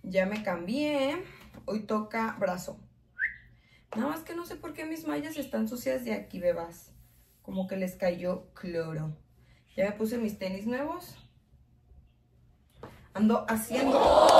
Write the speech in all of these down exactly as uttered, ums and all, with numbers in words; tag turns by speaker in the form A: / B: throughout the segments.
A: Ya me cambié. Hoy toca brazo. Nada más que no sé por qué mis mallas están sucias de aquí, bebas. Como que les cayó cloro. Ya me puse mis tenis nuevos. Ando haciendo...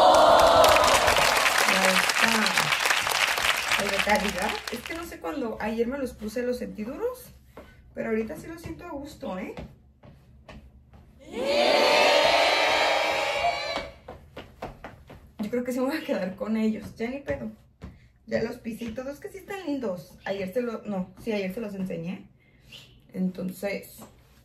A: El de calidad. Es que no sé cuándo. Ayer me los puse, los sentí duros. Pero ahorita sí los siento a gusto, ¿eh? Yo creo que sí me voy a quedar con ellos. Ya ni pedo. Ya los pisé y todos que sí están lindos. Ayer se los... No, sí, ayer se los enseñé. Entonces...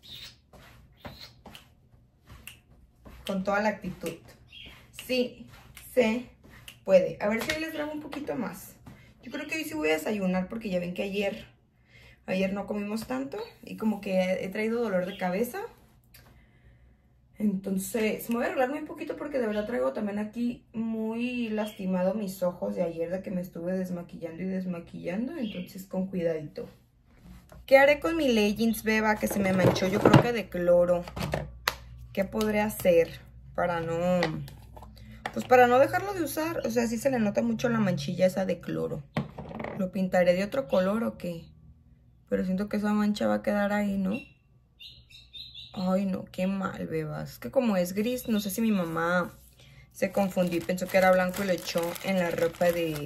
A: Con toda la actitud. Sí, se puede. A ver si hoy les grabo un poquito más. Yo creo que hoy sí voy a desayunar porque ya ven que ayer... Ayer no comimos tanto. Y como que he traído dolor de cabeza. Entonces, me voy a arreglar muy poquito porque de verdad traigo también aquí muy lastimado mis ojos de ayer, de que me estuve desmaquillando y desmaquillando. Entonces, con cuidadito. ¿Qué haré con mi leggings, beba? Que se me manchó, yo creo que de cloro. ¿Qué podré hacer para no... Pues para no dejarlo de usar? O sea, sí se le nota mucho la manchilla esa de cloro. ¿Lo pintaré de otro color o qué? Pero siento que esa mancha va a quedar ahí, ¿no? Ay, no, qué mal, bebas. Es que como es gris, no sé si mi mamá se confundió y pensó que era blanco y lo echó en la ropa de...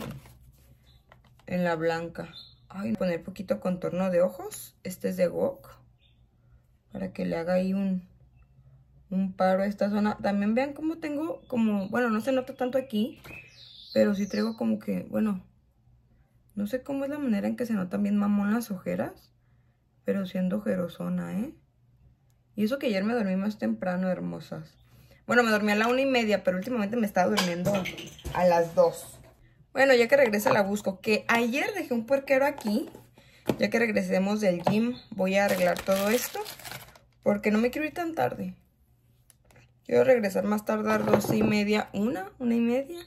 A: En la blanca. Ay, voy a poner poquito contorno de ojos. Este es de Wok. Para que le haga ahí un... Un paro a esta zona. También vean cómo tengo como... Bueno, no se nota tanto aquí. Pero sí traigo como que... Bueno, no sé cómo es la manera en que se notan bien mamón las ojeras. Pero siendo ojerosona, ¿eh? Y eso que ayer me dormí más temprano, hermosas. Bueno, me dormí a la una y media, pero últimamente me estaba durmiendo a las dos. Bueno, ya que regrese la busco. Que ayer dejé un puerquero aquí. Ya que regresemos del gym, voy a arreglar todo esto. Porque no me quiero ir tan tarde. Quiero regresar más tardar dos y media, una, una y media.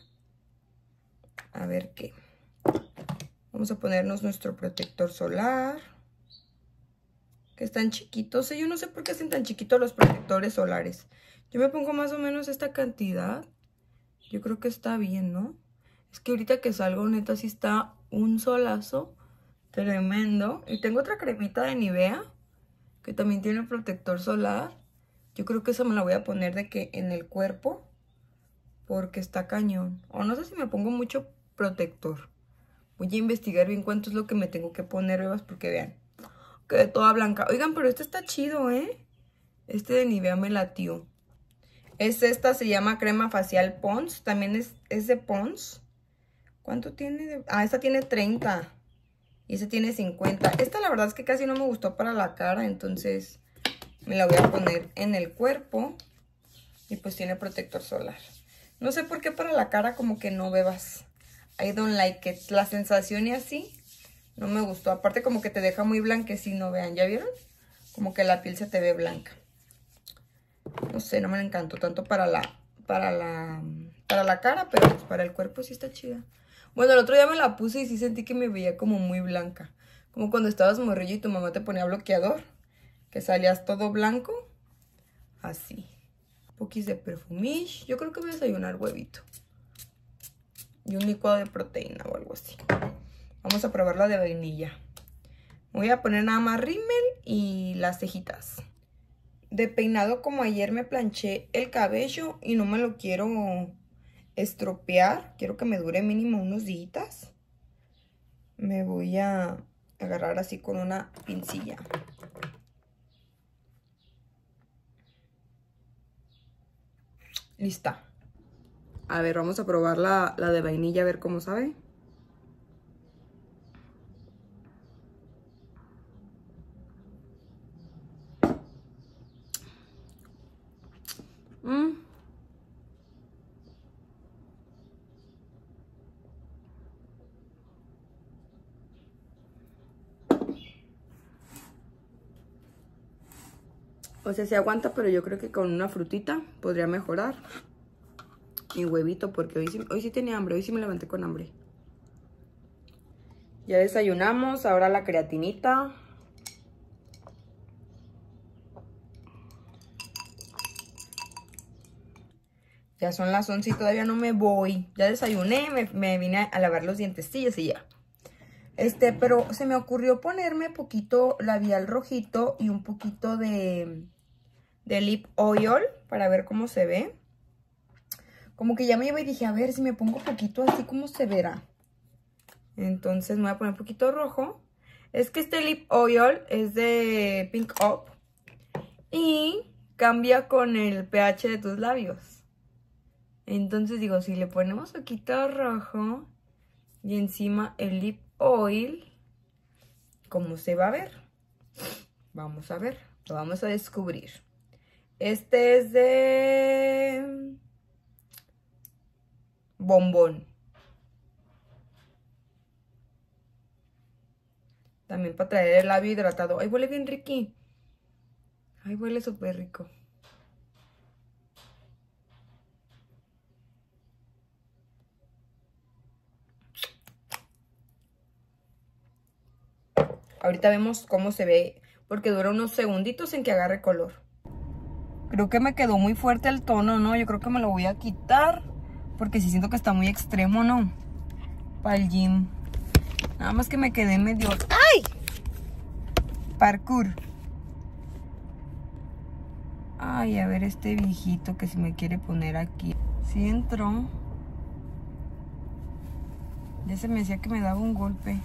A: A ver qué. Vamos a ponernos nuestro protector solar. Que están chiquitos. Yo no sé por qué hacen tan chiquitos los protectores solares. Yo me pongo más o menos esta cantidad. Yo creo que está bien, ¿no? Es que ahorita que salgo, neta, sí está un solazo tremendo. Y tengo otra cremita de Nivea, que también tiene protector solar. Yo creo que esa me la voy a poner de que en el cuerpo, porque está cañón. O no sé si me pongo mucho protector. Voy a investigar bien cuánto es lo que me tengo que poner, bebas, porque vean. Quedé toda blanca. Oigan, pero este está chido, ¿eh? Este de Nivea me latió. Es esta, se llama crema facial Pond's. También es, es de Pond's. ¿Cuánto tiene? De... Ah, esta tiene treinta. Y esta tiene cincuenta. Esta la verdad es que casi no me gustó para la cara. Entonces me la voy a poner en el cuerpo. Y pues tiene protector solar. No sé por qué para la cara como que no, bebas. I don't like it. La sensación y así no me gustó. Aparte como que te deja muy blanquecino, vean. ¿Ya vieron? Como que la piel se te ve blanca. No sé, no me encantó tanto para la, para la, para la cara, pero pues para el cuerpo sí está chida. Bueno, el otro día me la puse y sí sentí que me veía como muy blanca. Como cuando estabas morrillo y tu mamá te ponía bloqueador, que salías todo blanco. Así. Poquis de perfumish. Yo creo que voy a desayunar huevito. Y un licuado de proteína o algo así. Vamos a probar la de vainilla. Voy a poner nada más rímel y las cejitas. De peinado, como ayer me planché el cabello y no me lo quiero estropear. Quiero que me dure mínimo unos días. Me voy a agarrar así con una pincilla. Lista. A ver, vamos a probar la, la de vainilla a ver cómo sabe. Mm. O sea, se aguanta, pero yo creo que con una frutita podría mejorar. Y huevito, porque hoy sí, hoy sí tenía hambre, hoy sí me levanté con hambre. Ya desayunamos, ahora la creatinita. Ya son las once y todavía no me voy. Ya desayuné, me, me vine a lavar los dientecillos y ya. Este, pero se me ocurrió ponerme poquito labial rojito y un poquito de, de lip oil para ver cómo se ve. Como que ya me iba y dije, a ver si me pongo poquito así como se verá. Entonces me voy a poner un poquito rojo. Es que este lip oil es de Pink Up y cambia con el pH de tus labios. Entonces digo, si le ponemos poquito rojo y encima el lip oil, ¿cómo se va a ver? Vamos a ver, lo vamos a descubrir. Este es de Bombón. También para traer el labio hidratado. Ay, huele bien riqui. Ay, huele súper rico. Ahorita vemos cómo se ve, porque dura unos segunditos en que agarre color. Creo que me quedó muy fuerte el tono, ¿no? Yo creo que me lo voy a quitar, porque sí siento que está muy extremo, ¿no? Para el gym. Nada más que me quedé medio... ¡Ay! Parkour. Ay, a ver este viejito que se me quiere poner aquí. Sí entró. Ya se me decía que me daba un golpe.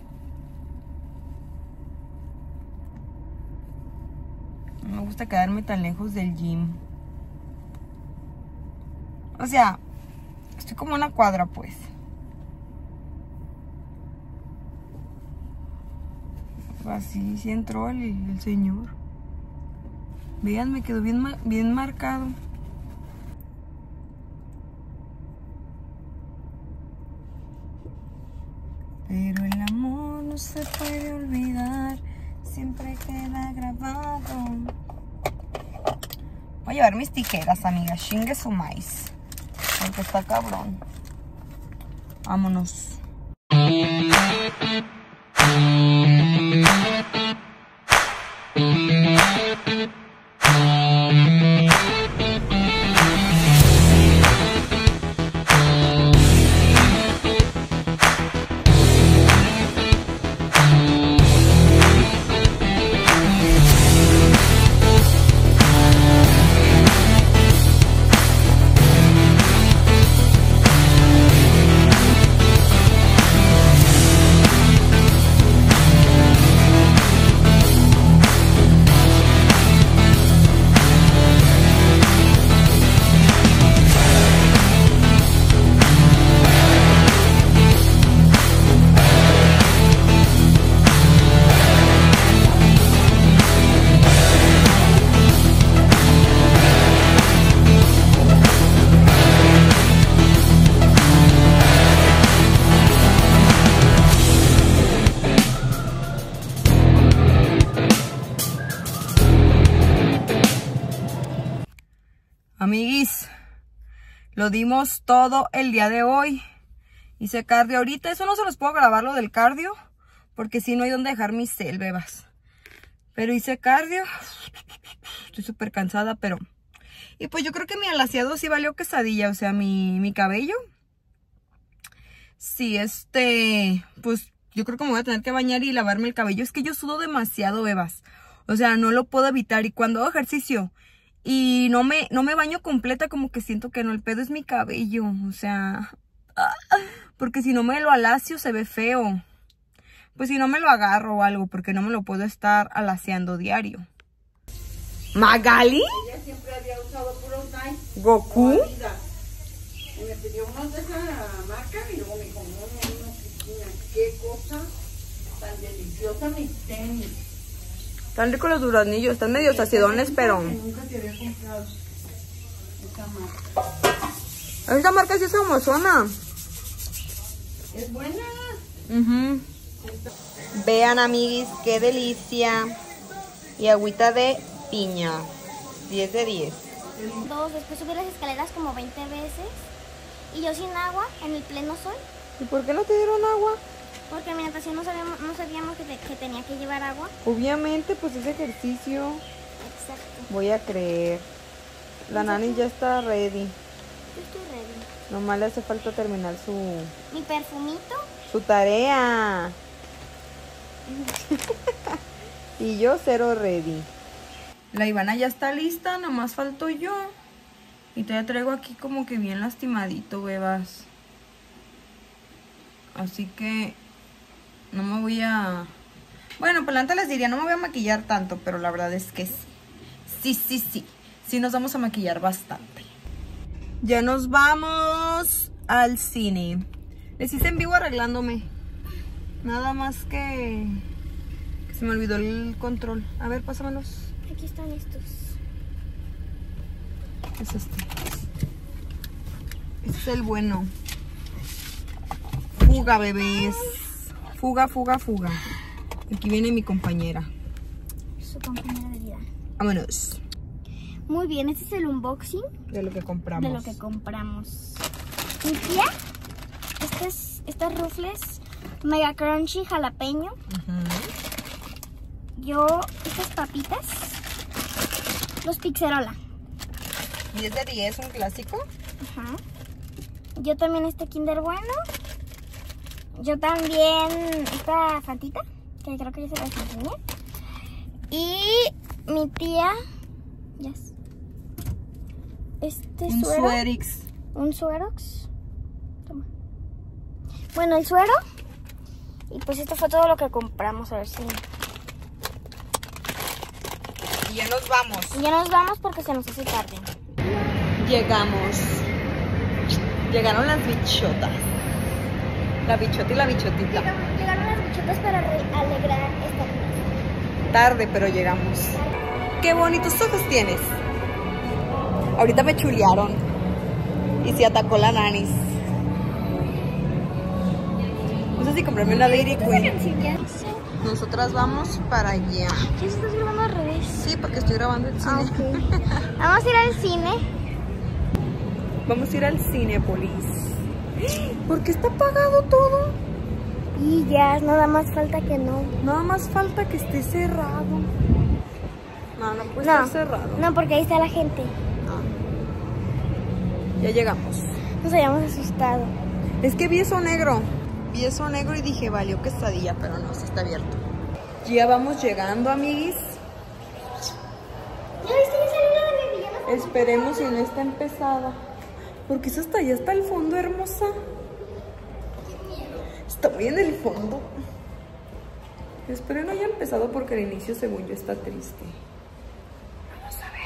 A: No me gusta quedarme tan lejos del gym. O sea, estoy como una cuadra, pues. Así, sí entró el, el señor. Vean, me quedó bien, bien marcado. Pero el amor no se puede olvidar, siempre queda grabado. Voy a llevar mis tijeras, amiga. Chingue su maíz. Porque está cabrón. Vámonos. Amiguis, lo dimos todo el día de hoy. Hice cardio ahorita. Eso no se los puedo grabar, lo del cardio, porque si no hay donde dejar mis cel, bebas. Pero hice cardio. Estoy súper cansada, pero... Y pues yo creo que mi alaciado sí valió quesadilla. O sea, mi, mi cabello. Sí, este... Pues yo creo que me voy a tener que bañar y lavarme el cabello. Es que yo sudo demasiado, bebas. O sea, no lo puedo evitar. Y cuando hago ejercicio... Y no me, no me baño completa, como que siento que no, el pedo es mi cabello, o sea, porque si no me lo alacio se ve feo. Pues si no me lo agarro o algo, porque no me lo puedo estar alaciando diario. ¿Magali?
B: Ella siempre había usado puros Nike.
A: ¿Goku?
B: Y me pidió unos de esa marca y luego me dijo, no, no, no, Cristina, qué cosa tan deliciosa mis tenis.
A: Están ricos los duraznillos, están medio sacidones, pero...
B: Nunca te había comprado esta marca.
A: Esta marca sí es famosona.
B: Es buena.
A: Uh-huh. Vean, amiguis, qué delicia. Y agüita de piña. diez de diez.
C: Dos, después subí las escaleras como veinte veces. Y yo sin agua, en el pleno sol.
A: ¿Y por qué no te dieron agua?
C: Porque en mi natación no sabíamos, no sabíamos que, te, que tenía que llevar agua.
A: Obviamente, pues es ejercicio.
C: Exacto.
A: Voy a creer. La nani ya está ready.
C: Yo estoy ready.
A: Nomás le hace falta terminar su,
C: Mi perfumito.
A: su tarea. Y yo cero ready. La Ivana ya está lista, nomás falto yo. Y te traigo aquí como que bien lastimadito, bebas. Así que no me voy a... Bueno, pues la neta les diría, no me voy a maquillar tanto, pero la verdad es que sí. Sí, sí, sí. Sí nos vamos a maquillar bastante. Ya nos vamos al cine. Les hice en vivo arreglándome. Nada más que... que se me olvidó el control. A ver, pásamelos.
C: Aquí están estos.
A: Es este. Este es el bueno. Fuga, bebés. Fuga, fuga, fuga. Aquí viene mi compañera.
C: Su compañera de vida.
A: Vámonos.
C: Muy bien, este es el unboxing
A: De lo que compramos.
C: de lo que compramos. Mi tía, estas, estas rufles Mega Crunchy jalapeño.
A: Uh-huh.
C: Yo, estas papitas, los Pixerola.
A: diez de diez, un clásico.
C: Ajá. Yo también este Kinder Bueno. Yo también esta Fantita, que creo que ya se las enseñé. Y mi tía, yes. Este
A: Un
C: suero.
A: Suerix.
C: Un suerox. Toma. Bueno, el suero. Y pues esto fue todo lo que compramos. A ver si...
A: Y ya nos vamos.
C: Y ya nos vamos porque se nos hace tarde.
A: Llegamos. Llegaron las bichotas. La bichota y la bichotita.
C: Llegaron, llegaron las bichotas para alegrar esta clase.
A: Tarde, pero llegamos. Qué bonitos ojos tienes. Ahorita me chulearon. Y se atacó la nanis. No sé si comprarme una Lady Queen. Nosotras vamos para allá.
C: ¿Ya se estás grabando al revés?
A: Sí, porque estoy grabando el cine.
C: Ah, ok. Vamos a ir al cine.
A: Vamos a ir al Cinépolis. ¿Por qué está apagado todo?
C: Y ya, nada más falta que no.
A: Nada más falta que esté cerrado. No, no puede
C: No,
A: estar cerrado.
C: no, porque ahí está la gente.
A: Ah. Ya llegamos.
C: Nos habíamos asustado.
A: Es que vi eso negro. Vi eso negro y dije, valió quesadilla, pero no, sí está abierto. Ya vamos llegando, amiguis.
C: ¿Ya viste mi salida de mi villana?
A: Esperemos si no está empezada. Porque eso está allá hasta el fondo, hermosa. Está muy en el fondo. Espero no haya empezado porque el inicio, según yo, está triste. Vamos a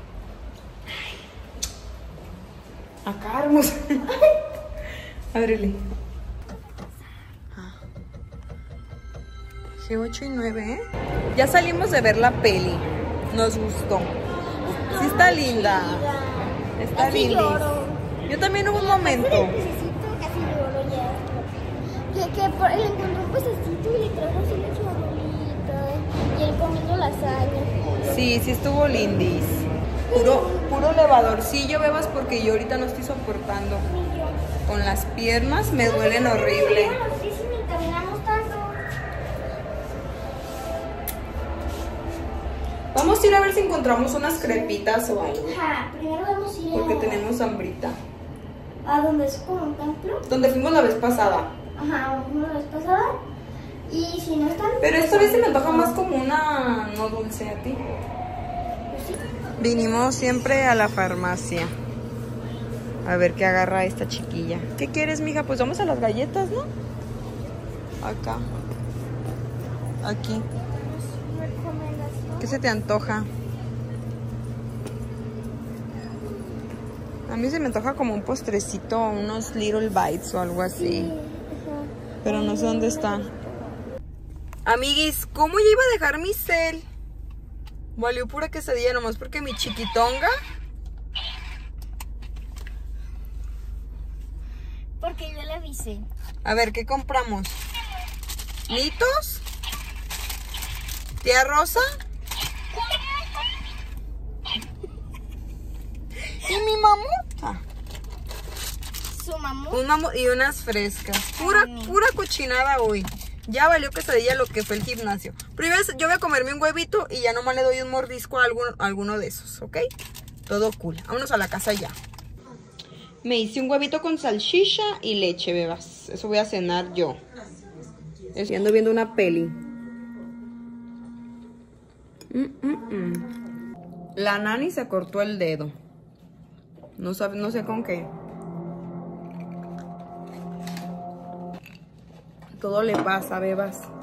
A: ver. Acá, hermosa. Ábrele. G ocho y nueve, ¿eh? Ya salimos de ver la peli. Nos gustó. Sí está linda. Está
C: Casi
A: linda.
C: lloro.
A: Yo también hubo un momento.
C: El pececito casi lloro ya. Que, que por, él encontró un pececito y le trajo así la chabolita. Y él comiendo lasaña.
A: Sí, sí estuvo lindis. Puro, puro elevadorcillo, bebas, porque yo ahorita no estoy soportando. Con las piernas me duelen horrible.
C: Sí, sí, me caminamos tanto.
A: Vamos a ir a ver si encontramos unas crepitas o algo.
C: Ajá, primero vamos a ir
A: Porque
C: a,
A: tenemos hambrita.
C: a donde es como un templo.
A: Donde fuimos la vez pasada.
C: Ajá, una vez pasada. Y si no están...
A: Pero esta vez se me antoja más como una no dulce a ti.
C: Pues sí.
A: Vinimos siempre a la farmacia. A ver qué agarra esta chiquilla. ¿Qué quieres, mija? Pues vamos a las galletas, ¿no? Acá. Aquí.
C: Recomendación.
A: ¿Qué se te antoja? A mí se me antoja como un postrecito, unos Little Bites o algo así.
C: Sí, ajá.
A: Pero no sé dónde está. Amiguis, ¿cómo ya iba a dejar mi cel? Valió pura quesadilla nomás porque mi chiquitonga...
C: Porque yo le avisé.
A: A ver, ¿qué compramos? ¿Litos? ¿Tía Rosa? ¿Y mi mamota?
C: Su mamá.
A: Un mamut y unas frescas. Pura, pura cochinada hoy. Ya valió quesadilla lo que fue el gimnasio. Primero yo voy a comerme un huevito y ya nomás le doy un mordisco a alguno, a alguno de esos, ¿ok? Todo cool. Vámonos a la casa ya. Me hice un huevito con salchicha y leche, bebas. Eso voy a cenar yo. Estoy ando viendo una peli. Mm, mm, mm. La nani se cortó el dedo. No sabe, no sé con qué. Todo le pasa, bebas.